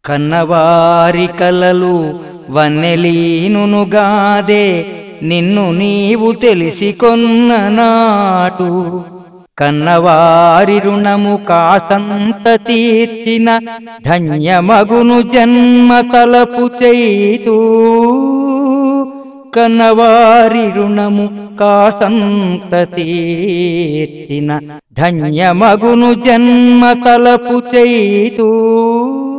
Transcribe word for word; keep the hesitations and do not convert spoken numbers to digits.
కన్నవారి కలలు వన్నెలీనుగాదే నిన్ను నీవు తెలిసి కొన్న నాటు కన్నవారి రుణము కాసంత తీర్చిన ధన్యమగును జన్మ తలపు చేతు కన్నవారి రుణము కాసంత తీర్చిన ధన్యమగును జన్మ తలపు చేతు।